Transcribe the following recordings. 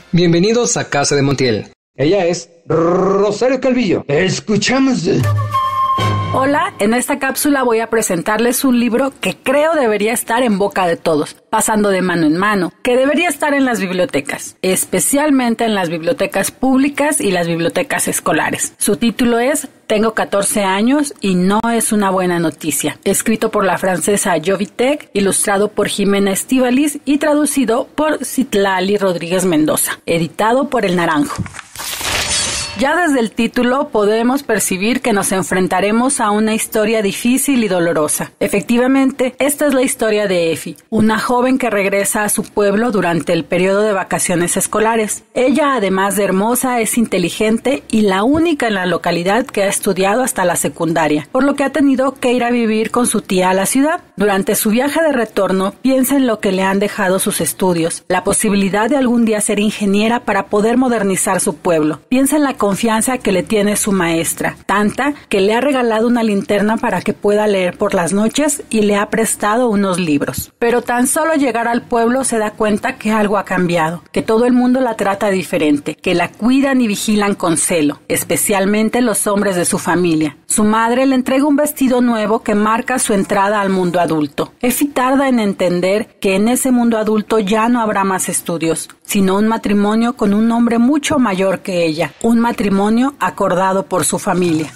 Bienvenidos a Casa de Montiel. Ella es Rosario Calvillo. Escuchamos. Hola, en esta cápsula voy a presentarles un libro que creo debería estar en boca de todos, pasando de mano en mano, que debería estar en las bibliotecas, especialmente en las bibliotecas públicas y las bibliotecas escolares. Su título es Tengo 14 años y no es una buena noticia, escrito por la francesa Jovitek, ilustrado por Jimena Estíbaliz y traducido por Citlali Rodríguez Mendoza, editado por El Naranjo. Ya desde el título podemos percibir que nos enfrentaremos a una historia difícil y dolorosa. Efectivamente, esta es la historia de Efi, una joven que regresa a su pueblo durante el periodo de vacaciones escolares. Ella, además de hermosa, es inteligente y la única en la localidad que ha estudiado hasta la secundaria, por lo que ha tenido que ir a vivir con su tía a la ciudad. Durante su viaje de retorno, piensa en lo que le han dejado sus estudios, la posibilidad de algún día ser ingeniera para poder modernizar su pueblo. Piensa en la confianza que le tiene su maestra, tanta que le ha regalado una linterna para que pueda leer por las noches y le ha prestado unos libros. Pero tan solo llegar al pueblo se da cuenta que algo ha cambiado, que todo el mundo la trata diferente, que la cuidan y vigilan con celo, especialmente los hombres de su familia. Su madre le entrega un vestido nuevo que marca su entrada al mundo adulto. Efi tarda en entender que en ese mundo adulto ya no habrá más estudios, sino un matrimonio con un hombre mucho mayor que ella, un matrimonio acordado por su familia.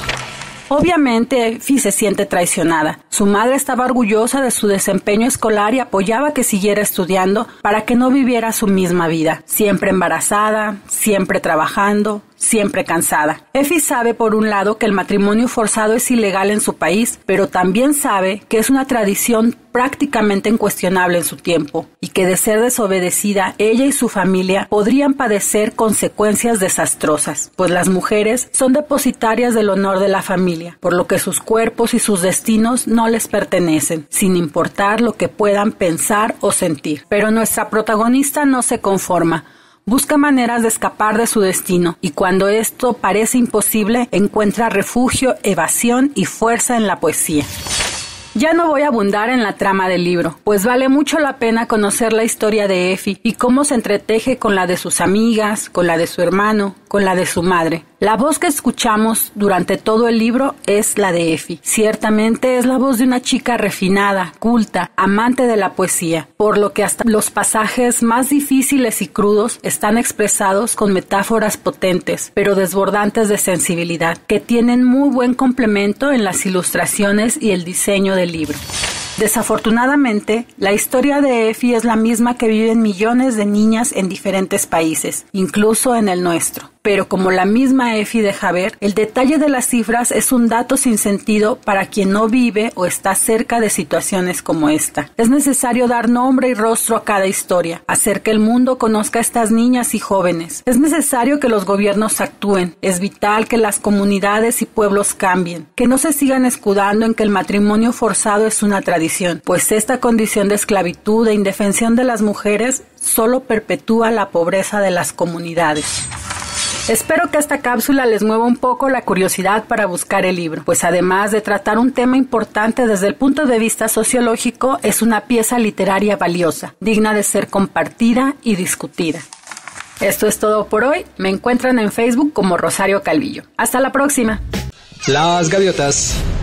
Obviamente, Efi se siente traicionada. Su madre estaba orgullosa de su desempeño escolar y apoyaba que siguiera estudiando para que no viviera su misma vida, siempre embarazada, siempre trabajando, siempre cansada. Efi sabe, por un lado, que el matrimonio forzado es ilegal en su país, pero también sabe que es una tradición prácticamente incuestionable en su tiempo y que de ser desobedecida, ella y su familia podrían padecer consecuencias desastrosas, pues las mujeres son depositarias del honor de la familia, por lo que sus cuerpos y sus destinos no les pertenecen, sin importar lo que puedan pensar o sentir. Pero nuestra protagonista no se conforma. Busca maneras de escapar de su destino y cuando esto parece imposible, encuentra refugio, evasión y fuerza en la poesía. Ya no voy a abundar en la trama del libro, pues vale mucho la pena conocer la historia de Efi y cómo se entreteje con la de sus amigas, con la de su hermano, con la de su madre. La voz que escuchamos durante todo el libro es la de Efi. Ciertamente es la voz de una chica refinada, culta, amante de la poesía, por lo que hasta los pasajes más difíciles y crudos están expresados con metáforas potentes, pero desbordantes de sensibilidad, que tienen muy buen complemento en las ilustraciones y el diseño del libro. Desafortunadamente, la historia de Efi es la misma que viven millones de niñas en diferentes países, incluso en el nuestro. Pero como la misma Efi deja ver, el detalle de las cifras es un dato sin sentido para quien no vive o está cerca de situaciones como esta. Es necesario dar nombre y rostro a cada historia, hacer que el mundo conozca a estas niñas y jóvenes. Es necesario que los gobiernos actúen. Es vital que las comunidades y pueblos cambien, que no se sigan escudando en que el matrimonio forzado es una tradición, pues esta condición de esclavitud e indefensión de las mujeres solo perpetúa la pobreza de las comunidades. Espero que esta cápsula les mueva un poco la curiosidad para buscar el libro, pues además de tratar un tema importante desde el punto de vista sociológico, es una pieza literaria valiosa, digna de ser compartida y discutida. Esto es todo por hoy. Me encuentran en Facebook como Rosario Calvillo. Hasta la próxima. Las gaviotas.